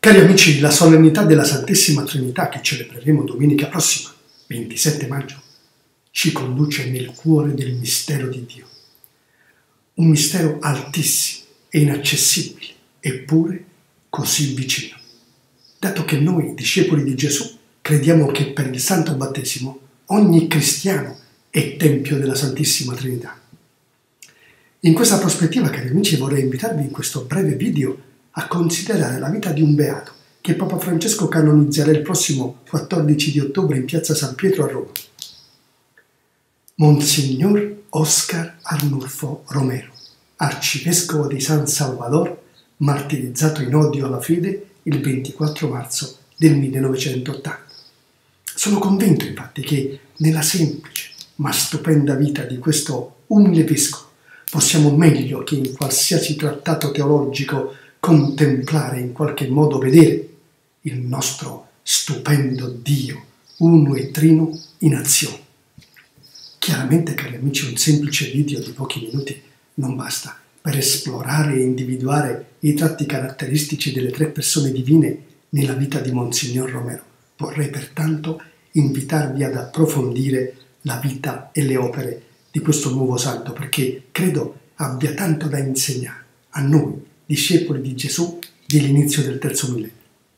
Cari amici, la solennità della Santissima Trinità che celebreremo domenica prossima, 27 maggio, ci conduce nel cuore del mistero di Dio. Un mistero altissimo e inaccessibile, eppure così vicino. Dato che noi, discepoli di Gesù, crediamo che per il Santo Battesimo ogni cristiano è Tempio della Santissima Trinità. In questa prospettiva, cari amici, vorrei invitarvi in questo breve video a considerare la vita di un beato che Papa Francesco canonizzerà il prossimo 14 di ottobre in piazza San Pietro a Roma. Monsignor Oscar Arnulfo Romero, arcivescovo di San Salvador, martirizzato in odio alla fede il 24 marzo del 1980. Sono convinto infatti che nella semplice ma stupenda vita di questo umile vescovo possiamo meglio che in qualsiasi trattato teologico contemplare, in qualche modo vedere il nostro stupendo Dio, uno e trino in azione. Chiaramente, cari amici, un semplice video di pochi minuti non basta per esplorare e individuare i tratti caratteristici delle tre persone divine nella vita di Monsignor Romero. Vorrei pertanto invitarvi ad approfondire la vita e le opere di questo nuovo santo, perché credo abbia tanto da insegnare a noi, discepoli di Gesù dell'inizio del terzo millennio.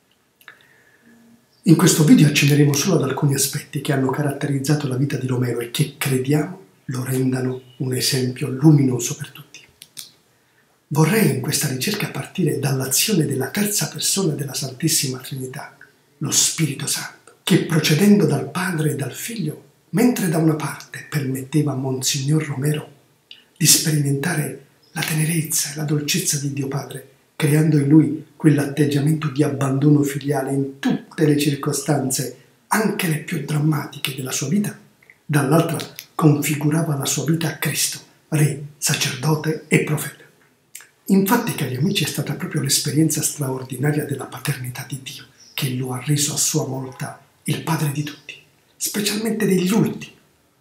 In questo video accenneremo solo ad alcuni aspetti che hanno caratterizzato la vita di Romero e che crediamo lo rendano un esempio luminoso per tutti. Vorrei in questa ricerca partire dall'azione della terza persona della Santissima Trinità, lo Spirito Santo, che procedendo dal Padre e dal Figlio, mentre da una parte permetteva a Monsignor Romero di sperimentare la tenerezza e la dolcezza di Dio Padre, creando in lui quell'atteggiamento di abbandono filiale in tutte le circostanze, anche le più drammatiche della sua vita, dall'altra configurava la sua vita a Cristo, Re, sacerdote e profeta. Infatti, cari amici, è stata proprio l'esperienza straordinaria della paternità di Dio che lo ha reso a sua volta il Padre di tutti, specialmente degli ultimi,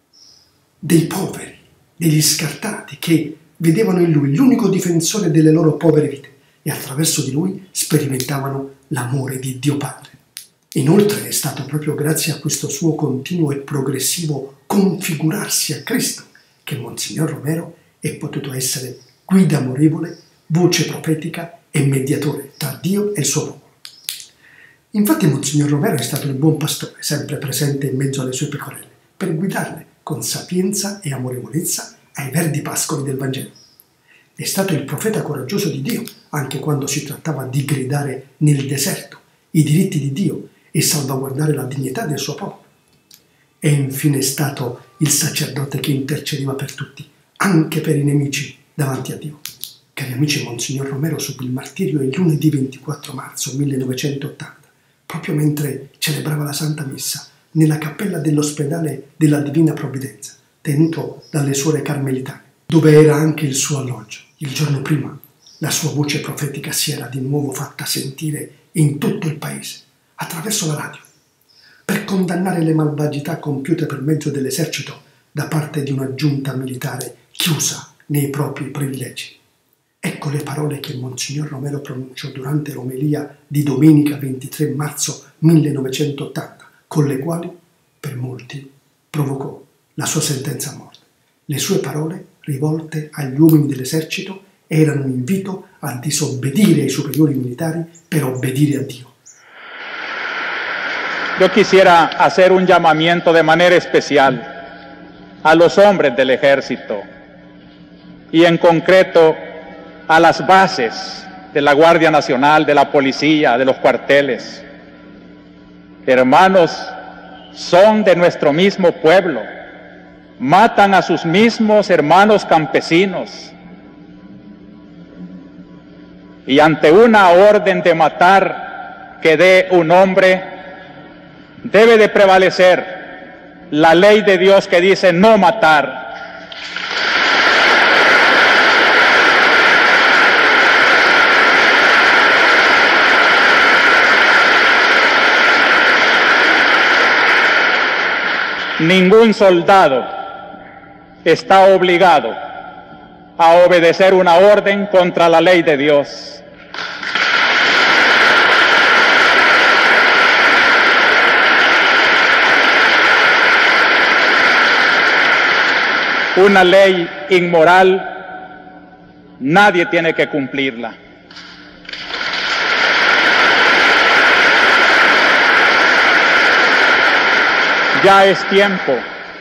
dei poveri, degli scartati, che vedevano in lui l'unico difensore delle loro povere vite e attraverso di lui sperimentavano l'amore di Dio Padre. Inoltre è stato proprio grazie a questo suo continuo e progressivo configurarsi a Cristo che Monsignor Romero è potuto essere guida amorevole, voce profetica e mediatore tra Dio e il suo popolo. Infatti Monsignor Romero è stato il buon pastore, sempre presente in mezzo alle sue pecorelle, per guidarle con sapienza e amorevolezza ai verdi pascoli del Vangelo. È stato il profeta coraggioso di Dio, anche quando si trattava di gridare nel deserto i diritti di Dio e salvaguardare la dignità del suo popolo. È infine stato il sacerdote che intercedeva per tutti, anche per i nemici, davanti a Dio. Cari amici, Monsignor Romero subì il martirio il lunedì 24 marzo 1980, proprio mentre celebrava la Santa Messa nella cappella dell'ospedale della Divina Provvidenza, tenuto dalle suore carmelitane, dove era anche il suo alloggio. Il giorno prima la sua voce profetica si era di nuovo fatta sentire in tutto il paese, attraverso la radio, per condannare le malvagità compiute per mezzo dell'esercito da parte di una giunta militare chiusa nei propri privilegi. Ecco le parole che Monsignor Romero pronunciò durante l'omelia di domenica 23 marzo 1980, con le quali, per molti, provocò la sua sentenza a morte. Le sue parole, rivolte agli uomini dell'esercito, erano un invito a disobbedire ai superiori militari per obbedire a Dio. Yo quisiera hacer un llamamiento de manera especial a los hombres del ejército y en concreto a las bases de la Guardia Nacional, de la policía, de los cuarteles. Hermanos, son de nuestro mismo pueblo, matan a sus mismos hermanos campesinos y ante una orden de matar que dé un hombre, debe de prevalecer la ley de Dios que dice no matar. Ningún soldado está obligado a obedecer una orden contra la ley de Dios. una ley inmoral, nadie tiene que cumplirla. Ya es tiempo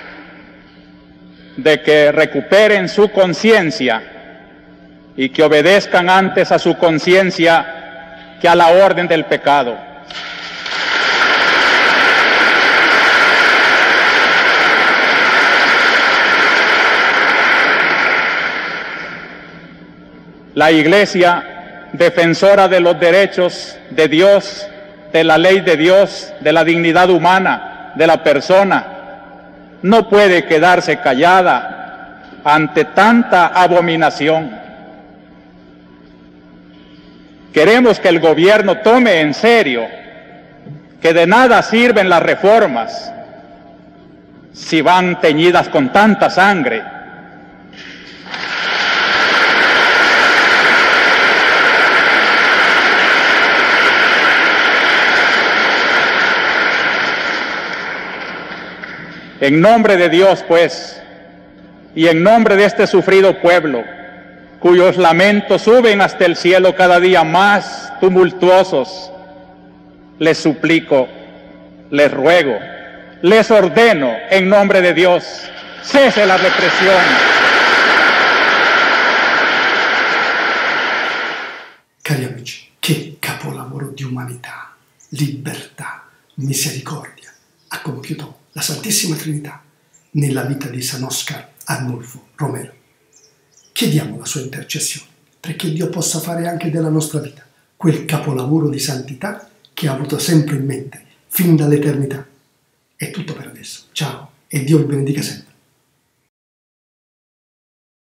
de que recuperen su conciencia y que obedezcan antes a su conciencia que a la orden del pecado. La Iglesia, defensora de los derechos de Dios, de la ley de Dios, de la dignidad humana, de la persona, no puede quedarse callada ante tanta abominación. Queremos que el gobierno tome en serio que de nada sirven las reformas si van teñidas con tanta sangre. En nombre de Dios, pues, y en nombre de este sufrido pueblo, cuyos lamentos suben hasta el cielo cada día más tumultuosos, les suplico, les ruego, les ordeno, en nombre de Dios, cese la represión. Cari amici, che capolavoro di umanità, libertà, misericordia ha compiuto la Santissima Trinità nella vita di San Oscar Arnulfo Romero. Chiediamo la sua intercessione perché Dio possa fare anche della nostra vita quel capolavoro di santità che ha avuto sempre in mente fin dall'eternità. È tutto per adesso. Ciao e Dio vi benedica sempre.